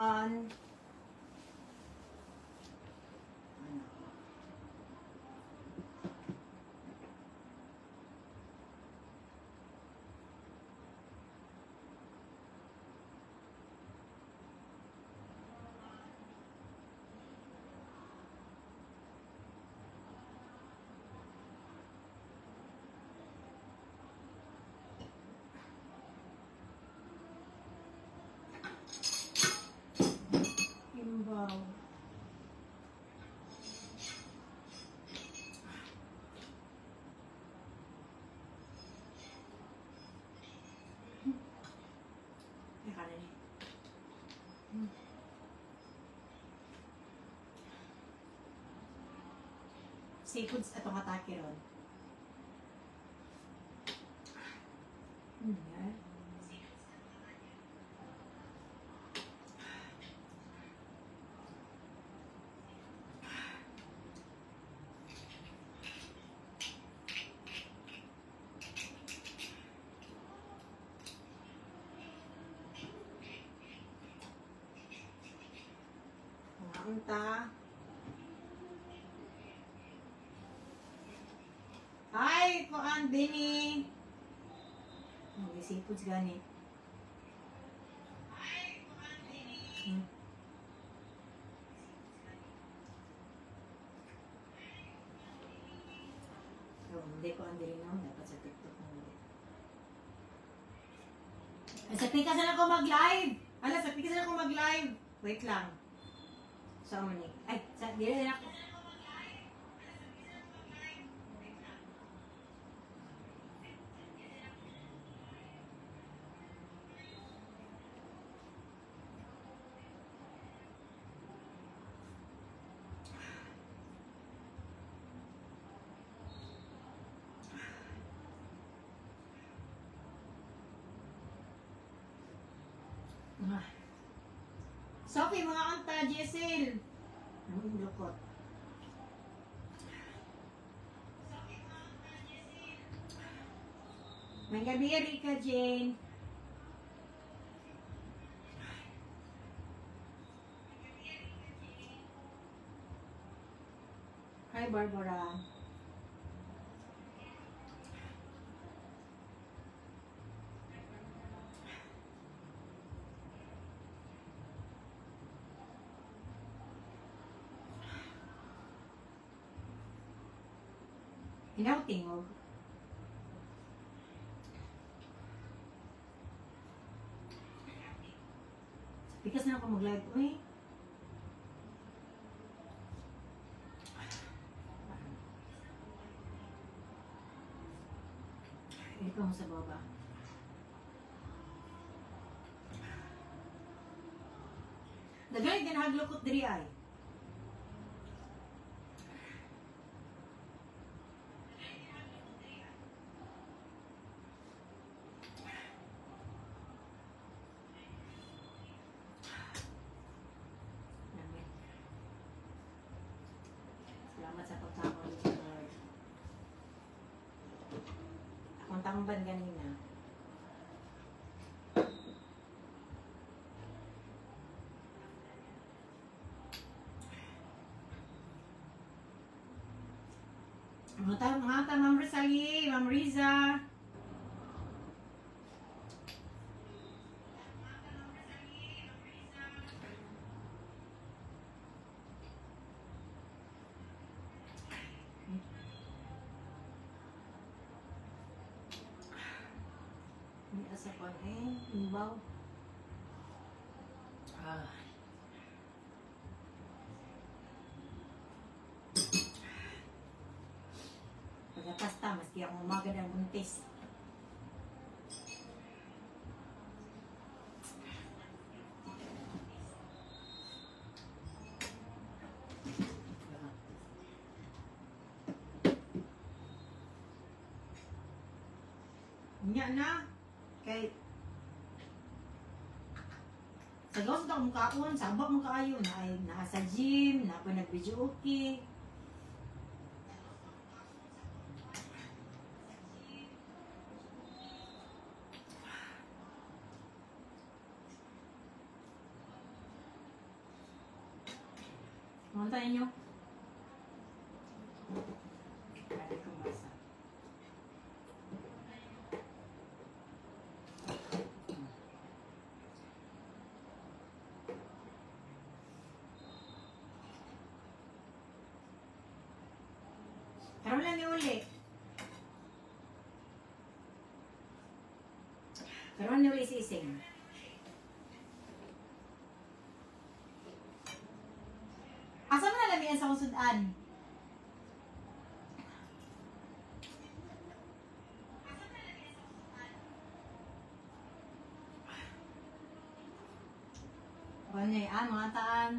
Ano? Wow. Seafoods atong atake ron. Yan. Unta. Hi, kuan Benny. May seafoods gani. Hi, kuan Benny. Hindi ko andiri na dapat sa TikTok mo. Sa pikas na ako mag-live. Ala, sa pikas na ako mag-live. Wait lang. So, mani. Ay, sa dire na ako. Sophie, mga kanta, GSL. Ang lukot. May gabi, Rika, Jane. Hi, Barbara. Hinaw tingog. Bikas na ako mag-live. Uy. Ito mo sa baba. Dagay din haglukot diri ay. Salamat sa pagkakon, Lord. Akong tamban ganina. Mga ta, Ma'am Rosalie, Ma'am Riza. May asa pa imbaw. Pagkatasta, maski ang umaga ng buntis. Nya na. Kay sa gawas na mukhaon, sabak mo kaayo na ay nasa gym, na pa nag-video okay. Montahin nyo. Kaya kumasa. Karoon lang ni uli. Karoon ni uli sising. Asa mo nalamian sa kusudan? Ano yan, mga taan?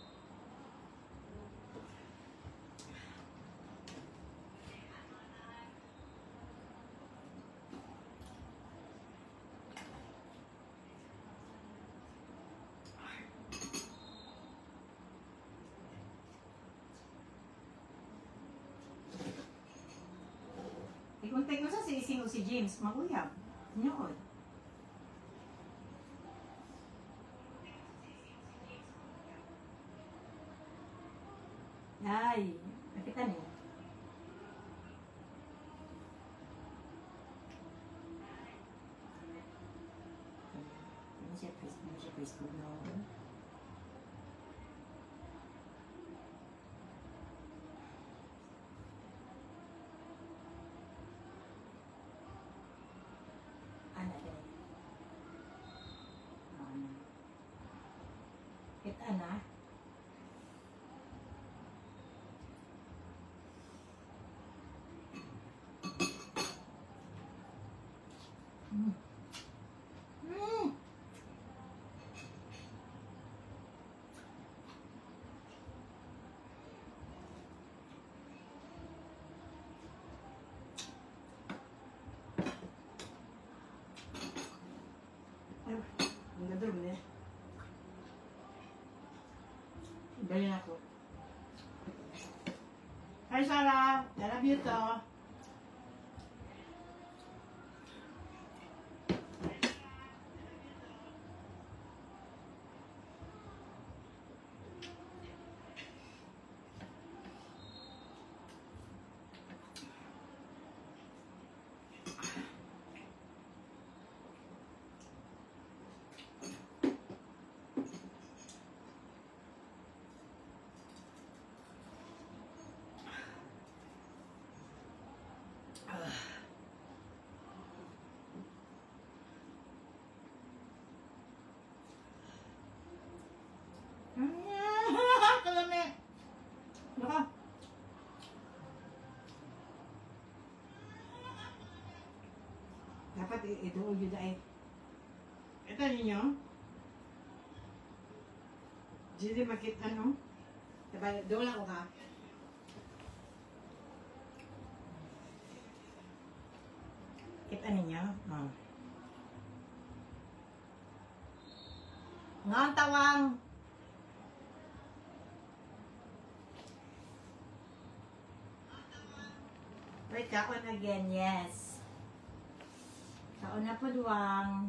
Ikuntik mo sa sising o si James, mag-uyab. Yun. Ay, nakita niyo. Ano siya Facebook na ako. Ano din? Ano? Kita na? Ang ganda mo niya. Ganyan ako. Hi Sarah! I love you to. Kalami! Baka. Dapat ito ulo dahil. Ito ninyo. Jadi makit ano? Diba, doon lang ako ka. Kita ninyo. Oh. Nga ang tawang. Wait, kaon again, yes. Kaon na po duwang.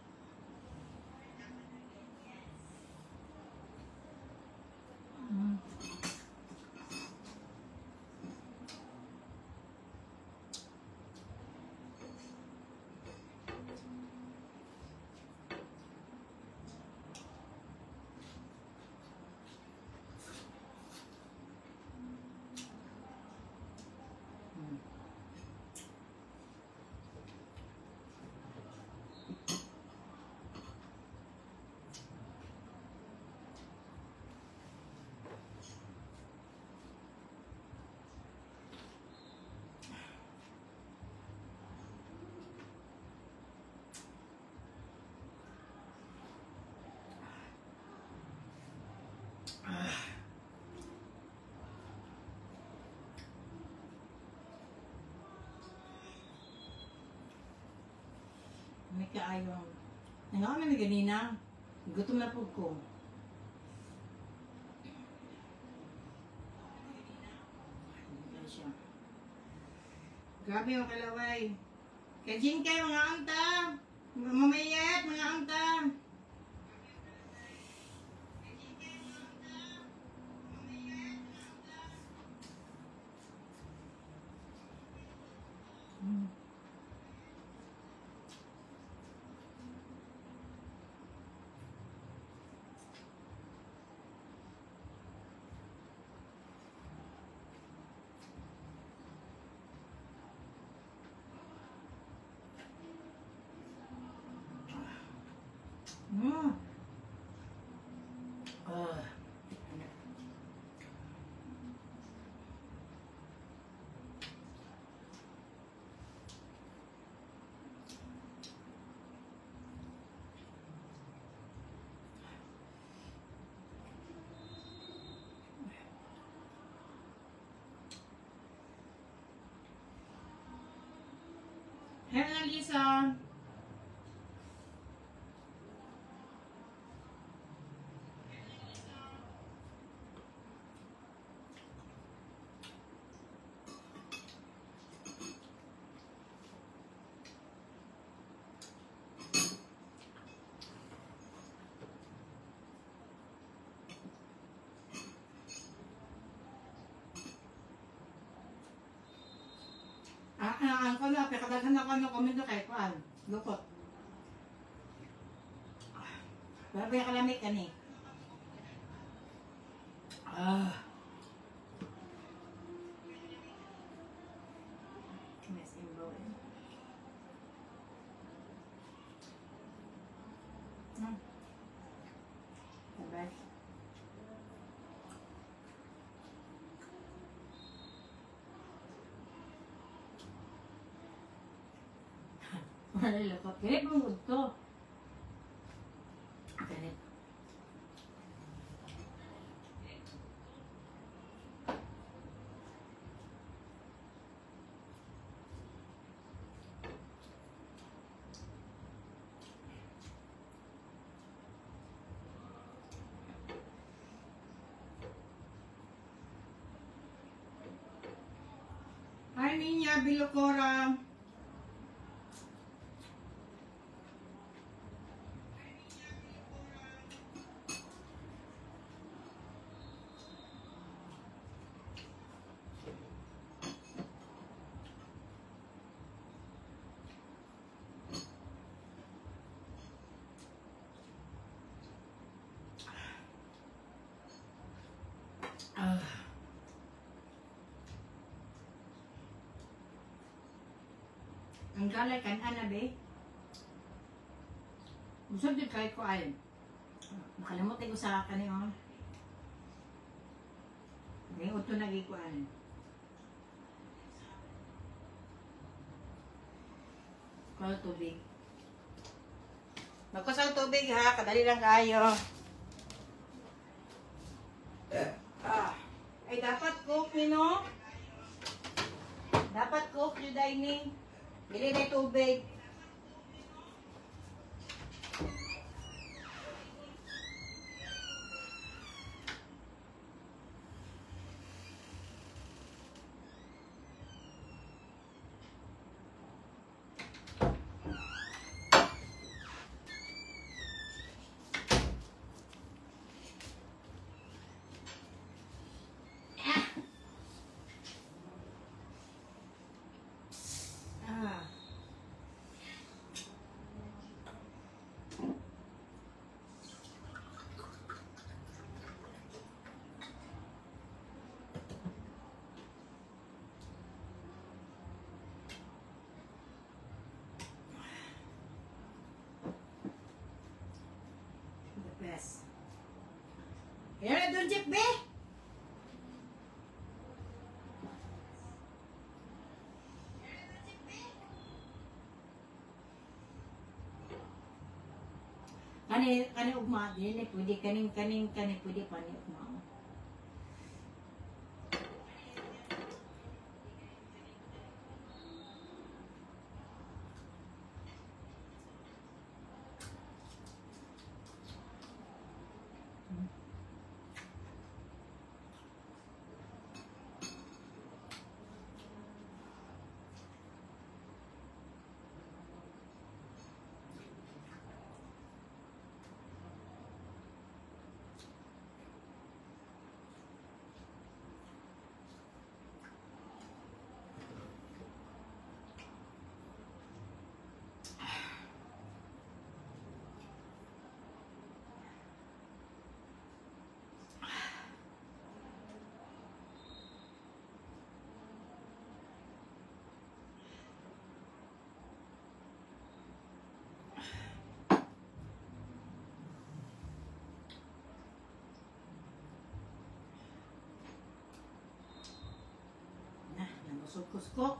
May kaayong. Nga may ganina. Gutom na po ko. Grabe yung kalaway. Kajing kayo mga anta. Mamayat mga anta. Hmm. Hello, Lisa. Ang ko na, pekadaghan ako ng komento kay Kuan. Lukot. Bago yung kalamit ka ni. Miss Imbo. The best. Wala lukot. Ganit mong gusto. Ganit. Hi, Ninya Bilocora. Ang galay kan ana be. Usod di kay ko ay. Nakalimot ko sa kani oh. May uto na gi ko ay. Kalo tubig. Magkusaw tubig ha, kadali lang kayo. Ay dapat cook ni no. Dapat cook yung dining. Bili na tubig. Yes. Yan na doon, Jeep, be! Kani ugma, dili pwede kaning pwede pa ni ugma. Busog-kuskok.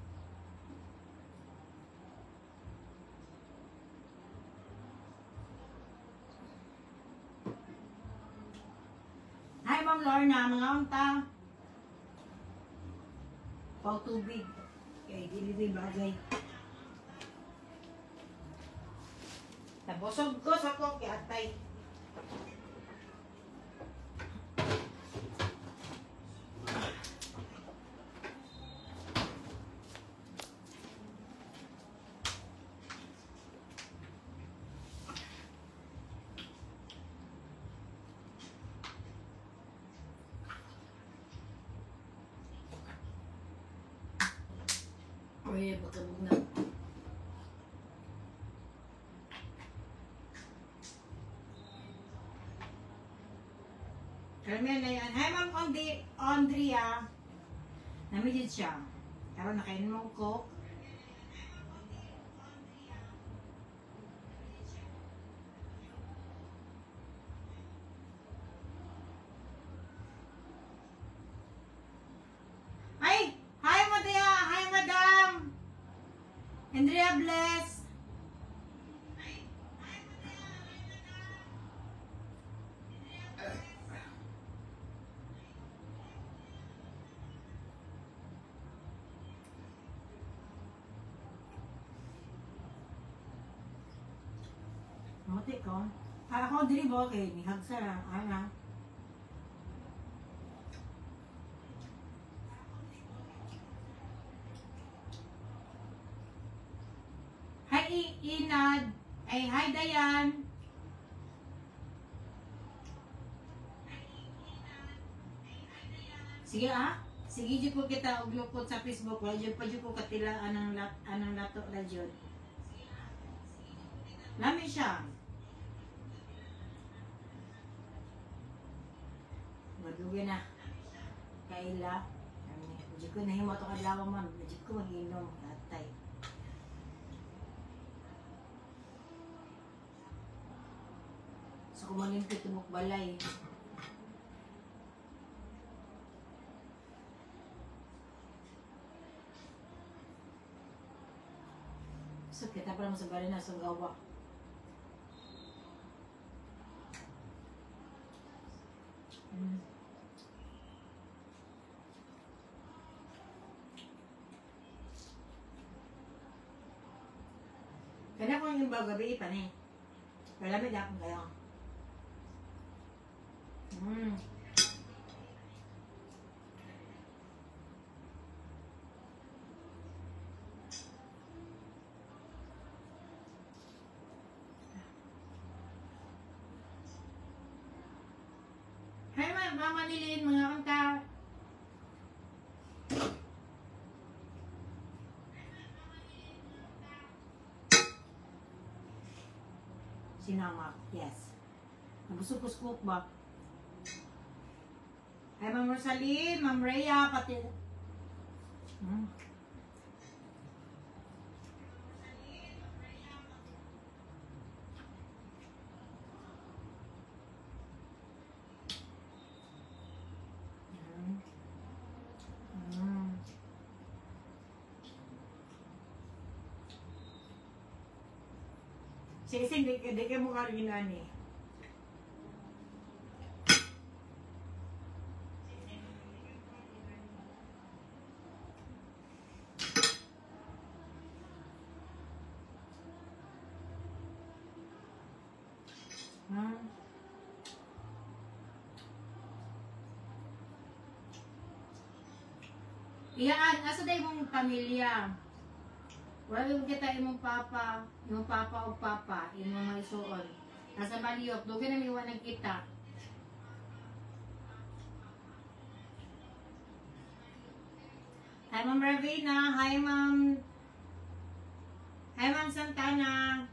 Hi, Ma'am Lorna. Mga unta. Pau tubig. Okay, dili bagay. Nabusog ko sa ko kay atay. Oye, baka na. Carmen na yan. Hi, Ma'am Andrea. Namidid siya. Karoon nakainin mo ko. Ay! Hi, Madea! Hi, Madam! Andrea Bless! Mati ko. Ako dili ba kay ni hagsa na ana. Hi Inad. Ay hi Dayan. Sige Sige jud ko kita og lupot sa Facebook. Wa jud pa jud ko katila anang lato la jud. Lami siya. Madugan na. Kaila. Medyo ko nahimo ito kadlaw, ma'am. Medyo ko mag-inom. Atay. So, kumalimpit tumok balay. So, kita pa naman sa balay na sa gawa. Kaya ko yung gabi pa ni. Malamig ako kayo. Hi, Mama Nilin, mga kanta. Sinamak, yes. Nabusog-kuskok ba? Hi, Ma'am Rosalie, Ma'am Rhea, pati... Sige, di ka mo karinan eh. Iyaan, asa day mong pamilya? Wala yung kita imong papa o papa, imong mga isuon. Nasa Baliyok, doon ka na miwanag kita. Hi, Ma'am Ravina. Hi, Ma'am. Hi, Ma'am Santana.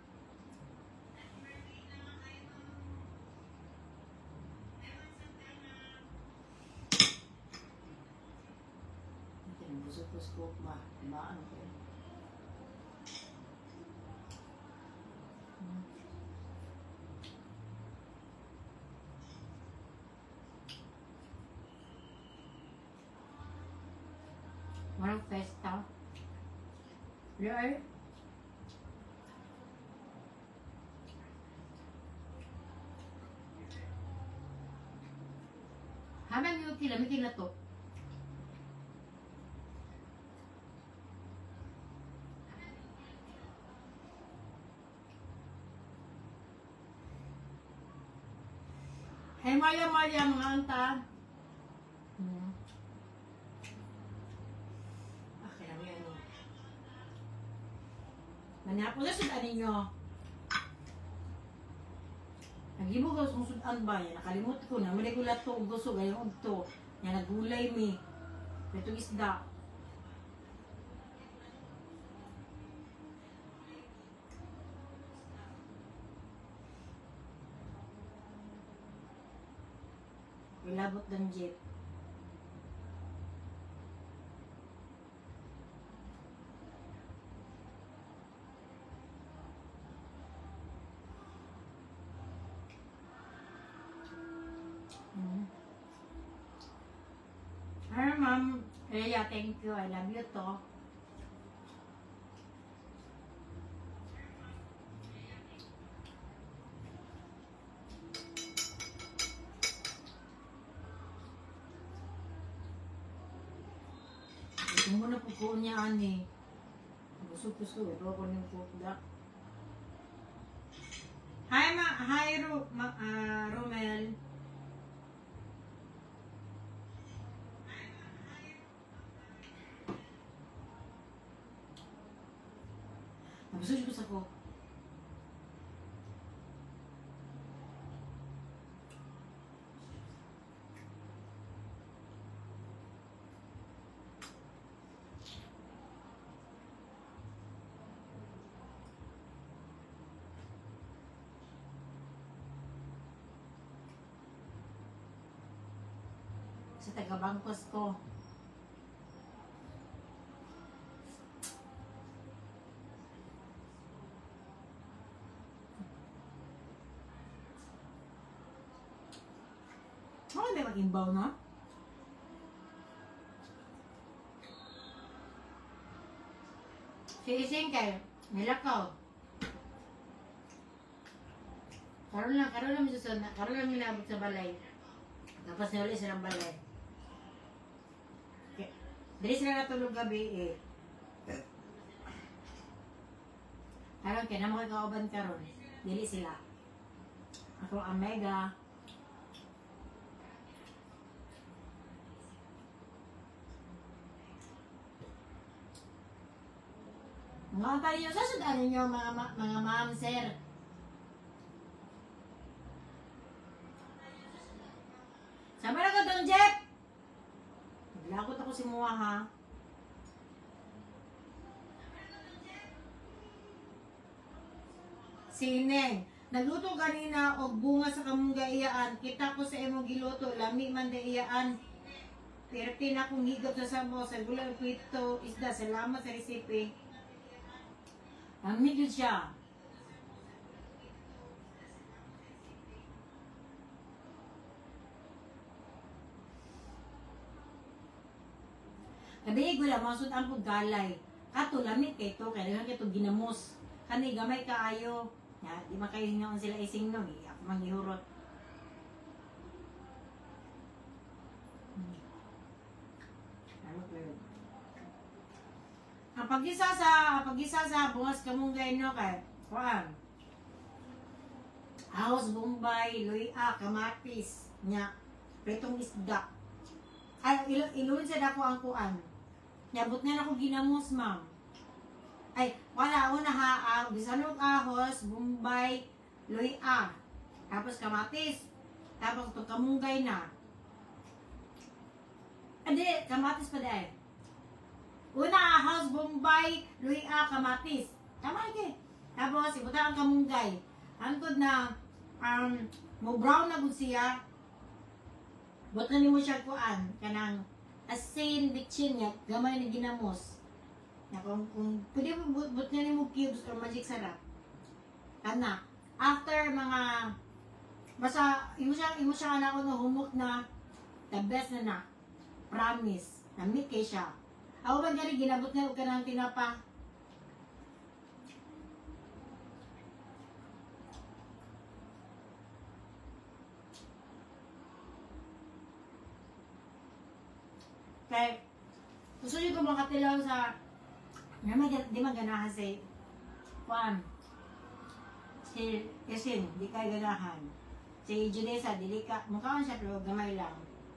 Busog-busog ba? Baan ko. Walang festa. Really? Habang yung kilamitin na to. Hey, Maya, mga anta. Okay, lang yan. Manyapo na sudan ninyo. Nagibo ko sa sudan ba yan? Nakalimut ko na. Mali ko lahat to. Gusto gayong to. Yan, nagulay mi. Ito isda. Ilabot ng jeep. Hi, Ma'am. Leia, thank you. I love you to. Ito mo na pupuon niya, ani. Busog-busog. Ito ako ng pupda. Hi, Romel. Busog-busog ako. Sa taga-bangkos ko. Ano ba mag-imbaw na? Si Ising kay nilakaw. Karon lang susunod. Karon lang minabot sa balay. Tapos nuli silang balay. Okay. Dili sila natulog gabi eh. Karon kaya na makikauban karon. Dili sila. Ako ang mega. Mga tayo sa sudan ninyo mga ma'am, sir. Sama na ka doon, Jeff! Naglakot ako si Mua, ha? Sineng, nagluto kanina og bunga sa kamong gaiyaan. Kita ko sa imong giluto, lami man gaiyaan. Pero tinakong higop sa sabo, sa gulay pito, isda. Salamat sa resipe. Lami yun siya. Kabi ko lang, masud ang paggalay. Kato, lamit kay to, kaya lang ito ginamos. Kani, gamay kaayo. Ya, di ba kayo hingaon sila ising nung, ako manghihurot. Ang pag-isa sa bungas kamunggay no kay kuan. House Bombay, luya, kamatis, nya, pretong isda. Ay, ilun sa dako ang kuan. Nyabot na ako ginamos, ma'am. Ay, wala, una ha, bisanong ahos, Bombay, luya, tapos kamatis, tapos itong kamunggay na. Adi, kamatis pa dahil. Una, ahos, Bombay, luya, kamatis. Tama lagi. Tapos, ibuta ang kamunggay. Antod na, mo brown na gud siya. Buta ni mo siya kuan, kanang asin, bitchin niya, gamay na ginamos. Na kung pwede mo but niya ni mo cubes or magic sarap. Kana, after mga, basta, imo siya na ako na humok na, the best na na. Promise, na meet kay siya. Ako ba gani, ginabot na huwag ka ng tinapa. Kaya, gusto nyo ko makatilaw sa, di maganahan sa, Juan, si Yasin, di ka ganahan. Si Junesa, dili ka, mukha siya pero gamay lang.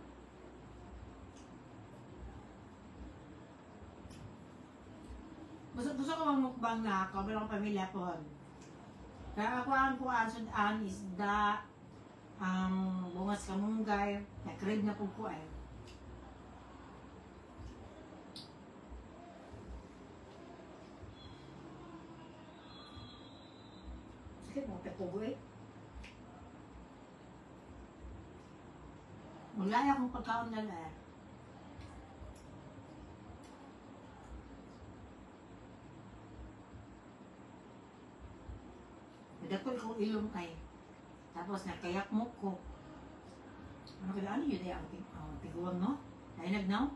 Gusto ko mukbang na ako, pero ang pamilya po. Kaya ako ang kuhaan isda, bungas kamunggay, nakrib na po ko eh. Sakit mo, petugo eh. Wala akong pagkaon na lang. Nadapol kong ilong ay. Tapos nakayak mo ko. Ano kaya ano yun ay ang tiguang no? Nainag no?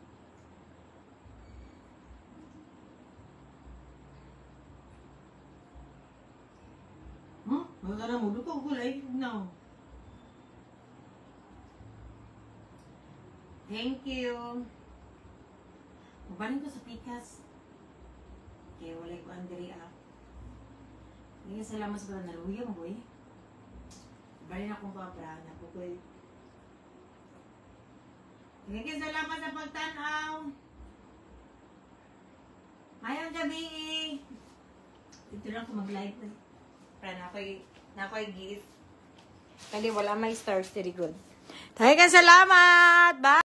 Magkara mo, luto ko gulay. No. Thank you. Mabaling ko sa pikas. Kaya wala ko ang diri ah. Ngayon salamat sa naluya mo boy. Mabaling akong papra na po ko. Ngayon salamat sa pagtanaw. Mayang gabi. Ito lang ko mag-live eh. Para na ako'y gift. Kali wala may stars, very good. Tayo ka salamat! Bye!